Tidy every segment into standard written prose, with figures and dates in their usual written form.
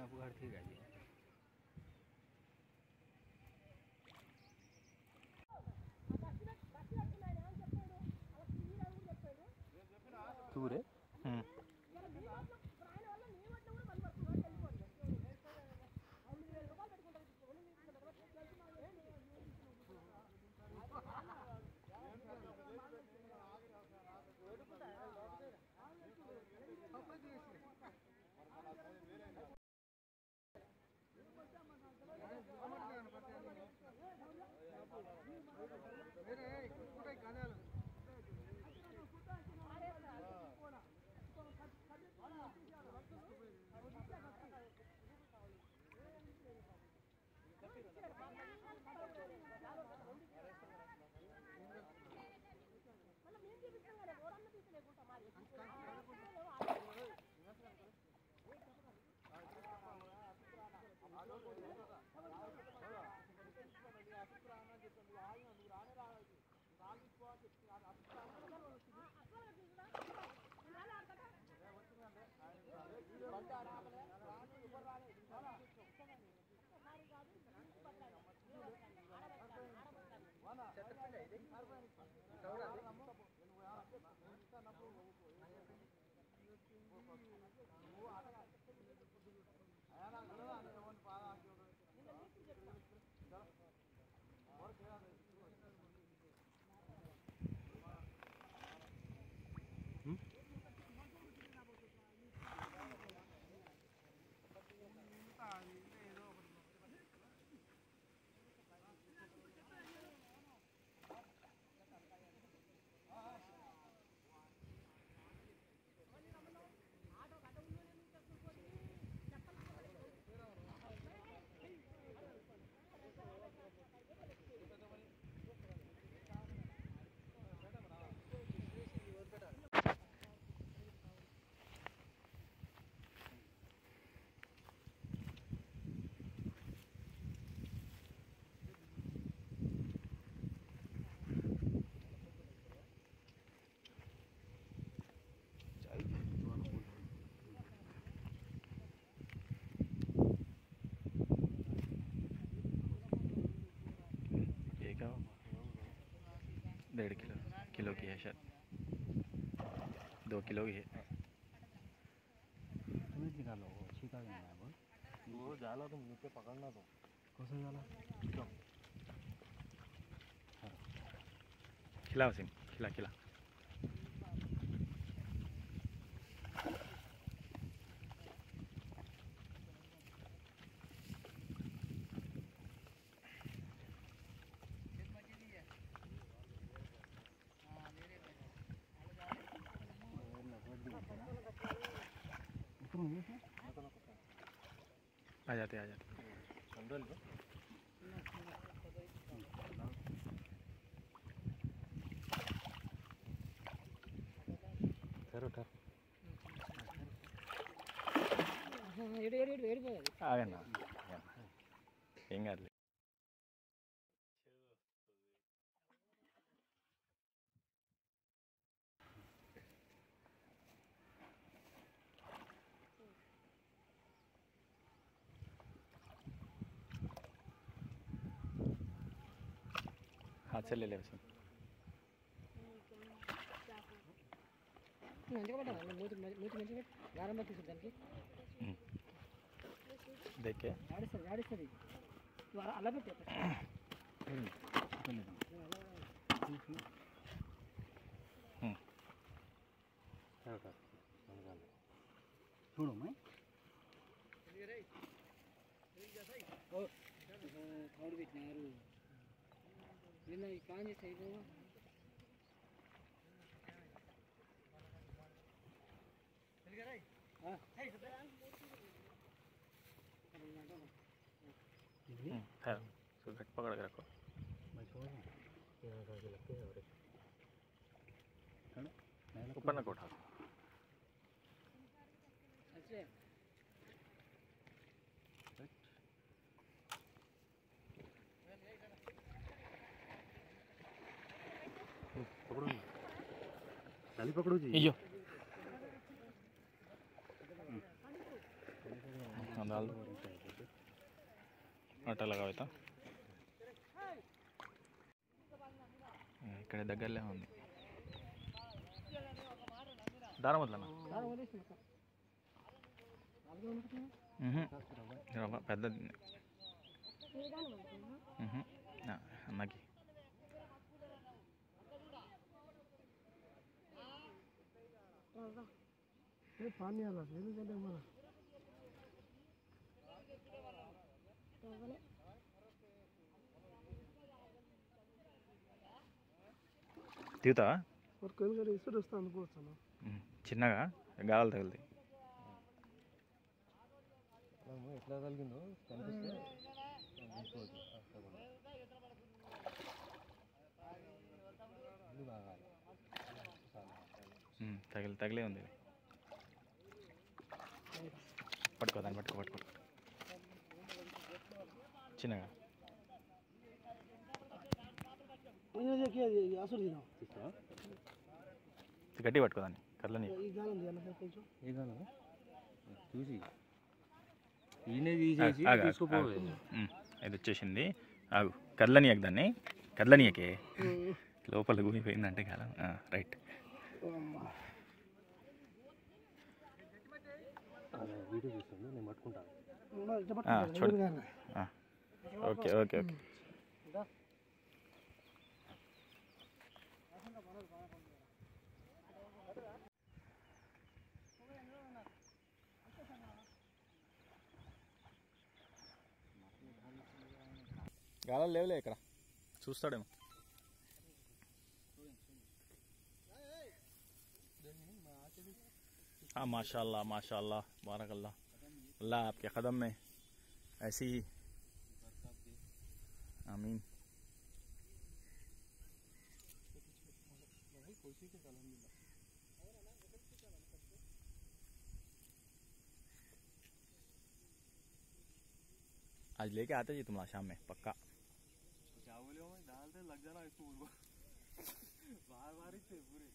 आपको घर ठीक है जी दूर का 1.5 किलो की है शायद 2 किलो की है निकालो छिका वो जाला तुम नीचे पकड़ना तो कौन सा जाला खिला वसीम खिला खिला आ जाते ఆగన్నా ఏం కాదు हाथ से ले ले वैसे देख के छोड़ो मैं थोड़ी बिट नारू ये नहीं कहाँ से सही बोला मिल गया रे हाँ है तो ZAKK पकड़ के रखो मैं छोड़ रहा हूँ यहाँ करके लगते हैं और ऊपर ना को उठा अच्छा पकड़ो डाली पकड़ो जी यो डाल दो आटा लगा हुआ था ఇక్కడ దగ్గరలో ఉంది దారం వదలనా రవ్వ పెద్దది అన్నకి తీగుతావా చిన్నగా గాలి తగులుతాయి ఎట్లా కలిగిందో కనిపిస్తే తగిలే ఉంది పట్టుకో దాన్ని పట్టుకో చిన్నగా గట్టి పట్టుకో దాన్ని కర్లని చూసి ఈయనే తీసేసి ఇది వచ్చేసింది ఆగు కర్లనియకు దాన్ని కర్లనియకే లోపల గుమిపోయిందంటే కాలం రైట్ వీడియో చూస్తాను నేను పట్టుకుంటాను చూడు ఓకే ఓకే ఓకే గాలాలు లేవులే ఇక్కడ చూస్తాడేమో हाँ माशाल्लाह माशाल्लाह बारकल्लाह अल्लाह आपके कदम में ऐसी ही आमीन आज लेके आते जी तुम्हारा शाम में पक्का डालते लग जाना इसको बार बार ही थे पूरे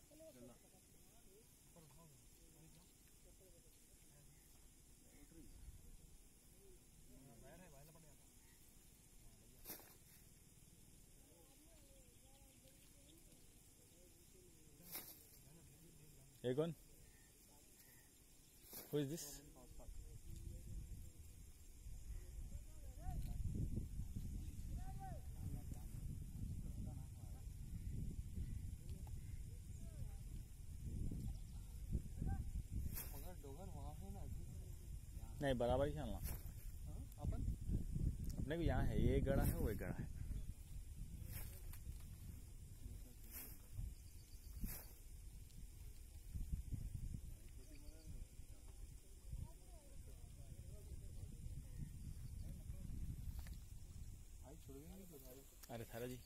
ये कौन? Who is this? नहीं बराबर ही चलना अपने को यहाँ है ये एक गड़ा है वो एक गड़ा है अरे थारा जी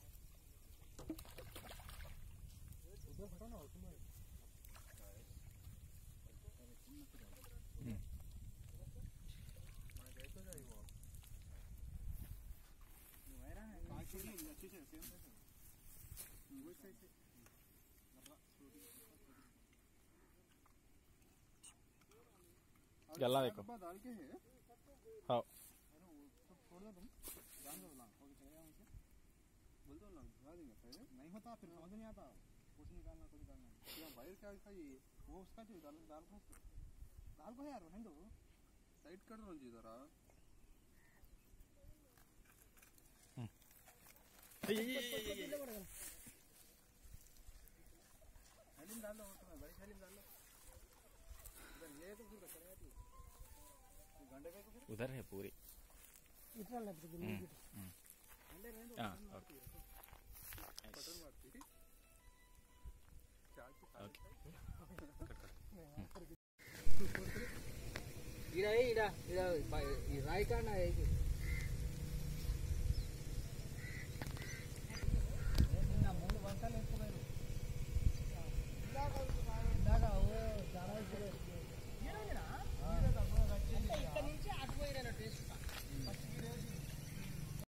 गला देखो हाँ नहीं होता फिर समझ नहीं आता कुछ निकालना कुछ निकालना वायर क्या ये वो उसका जो दाल दाल को है यार नहीं दो साइड कर दो जी जरा थैली डाल दो उसमें बड़ी थैली डाल लो ये तो फिर घंटे पे उधर है पूरी इतना लग हाँ ओके इड़ा इड़ा इड़ा राई का ना है